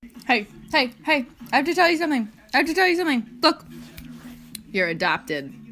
Hey, hey, hey, I have to tell you something. I have to tell you something. Look, you're adopted.